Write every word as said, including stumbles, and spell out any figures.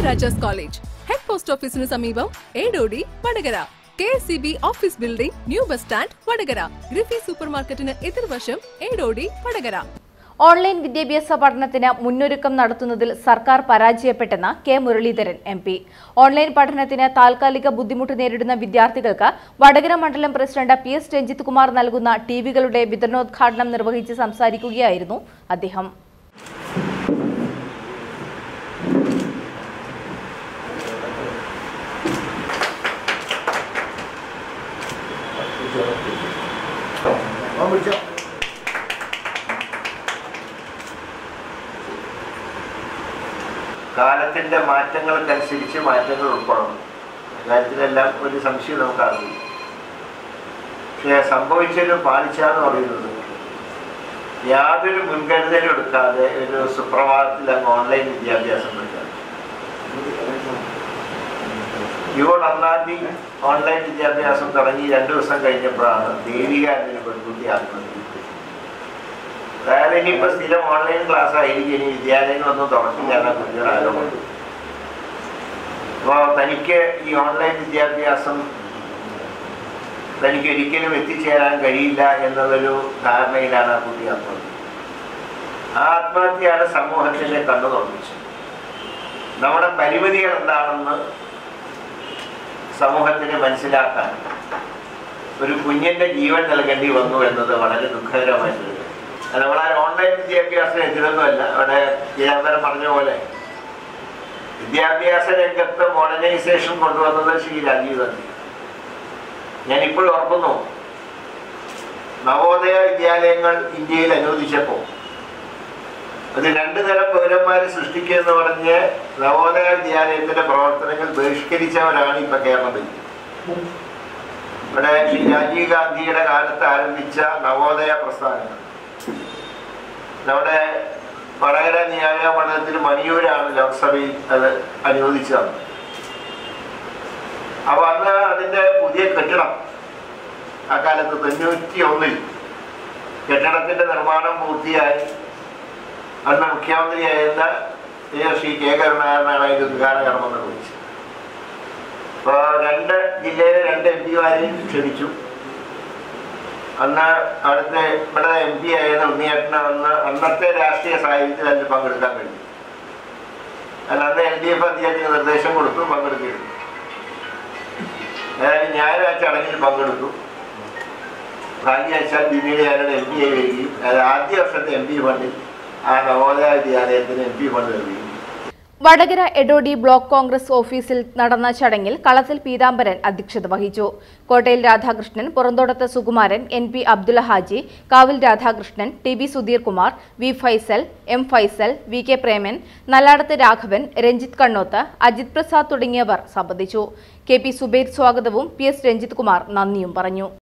Maharajas College, Head Post Office in Samibam, Edodi, Vadagara. K S C B Office Building, New Bus Stand, Vadagara. Griffy Supermarket in Edirvasham, Edodi, Vadagara. Online വിദ്യാഭ്യാസ പഠനത്തിന് മുന്നൊരുക്കം നടത്തുന്നതിൽ സർക്കാർ പരാജയപ്പെട്ടെന്ന് K Muraleedharan M P. Online പഠനത്തിന് താൽക്കാലിക ബുദ്ധിമുട്ട് നേരിടുന്ന വിദ്യാർത്ഥികൾക്ക് വടകര മണ്ഡലം president P S Ranjith Kumar നൽകുന്ന ടിവികളുടെ വിതരണോദ്ഘാടനം നിർവഹിച്ച് സംസാരിക്കുകയായിരുന്നു അദ്ദേഹം. കാലത്തിന്റെ മാറ്റങ്ങൾക്കനുസരിച്ച് മാറ്റങ്ങൾ ഉൾപ്പെടണം. കാര്യത്തിലെല്ലാം ഒരു സംശയം നമുക്കറിയില്ല. പക്ഷേ സംഭവിച്ചൊരു പാളിച്ചാന്ന് പറയുന്നത് യാതൊരു മുൻകരുതലും എടുക്കാതെ ഒരു സുപ്രഭാതത്തിൽ അങ്ങ് ഓൺലൈൻ വിദ്യാഭ്യാസം പ്രഖ്യാപിച്ചു. ജൂൺ ഒന്നാം തീയതി ഓൺലൈൻ വിദ്യാഭ്യാസം തുടങ്ങി രണ്ടു ദിവസം കഴിഞ്ഞപ്പോഴാണ് ദേവിക എന്നൊരു പെൺകുട്ടി ആത്മഹത്യ. അതായത് ഇനിയിപ്പോൾ സ്ഥിരം ഓൺലൈൻ ക്ലാസ് ആയിരിക്കും, ഇനി വിദ്യാലയങ്ങളൊന്നും തുറക്കില്ല കുഞ്ഞൊരു ആരോപണം. അപ്പോൾ തനിക്ക് ഈ ഓൺലൈൻ വിദ്യാഭ്യാസം തനിക്ക് ഒരിക്കലും എത്തിച്ചേരാൻ കഴിയില്ല എന്നുള്ളൊരു ധാരണയിലാണ് ആ കുട്ടി ആത്മഹത്യ. ആ ആത്മഹത്യയാണ് സമൂഹത്തിൻ്റെ കണ്ണു തുറപ്പിച്ചത്. നമ്മുടെ പരിമിതികൾ എന്താണെന്ന് സമൂഹത്തിന് മനസ്സിലാക്കാൻ ഒരു കുഞ്ഞിൻ്റെ ജീവൻ നൽകേണ്ടി വന്നു എന്നത് വളരെ ദുഃഖകരമായിട്ടൊരു കാര്യം. നമ്മളാ ഓൺലൈൻ വിദ്യാഭ്യാസം എതിരൊന്നുമല്ല. അവിടെ ജയാന്തരം പറഞ്ഞ പോലെ വിദ്യാഭ്യാസ രംഗത്ത് മോഡേണൈസേഷൻ കൊണ്ടുവന്നത് ശ്രീ രാജീവ് ഗാന്ധി. ഞാനിപ്പോഴും ഓർക്കുന്നു, നവോദയ വിദ്യാലയങ്ങൾ ഇന്ത്യയിൽ അനുവദിച്ചപ്പോൾ അത് രണ്ടു തരം പൗരന്മാരെ സൃഷ്ടിക്കുക എന്ന് പറഞ്ഞ് നവോദയ വിദ്യാലയത്തിന്റെ പ്രവർത്തനങ്ങൾ ബഹിഷ്കരിച്ചവരാണ് ഇപ്പൊ കേരളം ഭരിക്കുന്നത്. ഇവിടെ ശ്രീ രാജീവ് ഗാന്ധിയുടെ കാലത്ത് ആരംഭിച്ച നവോദയ പ്രസ്ഥാനങ്ങൾ നമ്മുടെ വടകര നിയോജക മണ്ഡലത്തിൽ മണിയൂരാണ് ലോക്സഭയിൽ അത് അനുവദിച്ചത്. അപ്പൊ അന്ന് അതിന്റെ പുതിയ കെട്ടിടം അക്കാലത്ത് തൊണ്ണൂറ്റി ഒന്നിൽ കെട്ടിടത്തിന്റെ നിർമ്മാണം പൂർത്തിയായി. അന്ന് മുഖ്യമന്ത്രിയായിരുന്ന ശ്രീ കെ കരുണാകരനാണ് അതിന്റെ ഉദ്ഘാടന കർമ്മം നിർവഹിച്ചത്. അപ്പോൾ രണ്ട് ജില്ലയിലെ രണ്ട് എം പിമാരെയും ക്ഷണിച്ചു. അന്ന് അവിടുത്തെ ഇവിടെ എം പി ആയിരുന്ന ഉണ്ണിയേട്ടന് അന്ന് അന്നത്തെ രാഷ്ട്രീയ സാഹചര്യത്തിൽ അതിൽ പങ്കെടുക്കാൻ കഴിഞ്ഞു. അല്ല, അന്ന് എൽ ഡി എഫ് അദ്ദേഹത്തിന് നിർദ്ദേശം കൊടുത്തു, പങ്കെടുത്തിരുന്നു. അതായത് ഞാനും ആ ചടങ്ങിൽ പങ്കെടുത്തു. ഭാഗ്യവശാൽ പിന്നീട് ഞാനൊരു എം പി ആയി വരികയും അത് ആദ്യ വർഷത്തെ എം പി ഫണ്ടിൽ ആ നവോദയ വിദ്യാലയത്തിന് എം പി ഫണ്ട് നൽകുകയും. വടകര എടോടി ബ്ലോക്ക് കോൺഗ്രസ് ഓഫീസിൽ നടന്ന ചടങ്ങിൽ കളത്തിൽ പീതാംബരൻ അധ്യക്ഷത വഹിച്ചു. Kottayil Radhakrishnan, Puranthodath Sukumaran, N P Abdul Haji, Kavil Radhakrishnan, T B Sudheer Kumar, V Faisal, M Faisal, V K Preman, Nalladath Raghavan, Ranjith Kannoth, Ajith Prasad തുടങ്ങിയവർ സംബന്ധിച്ചു. കെ പി സുബൈർ സ്വാഗതവും പി എസ് രഞ്ജിത് കുമാർ നന്ദിയും പറഞ്ഞു.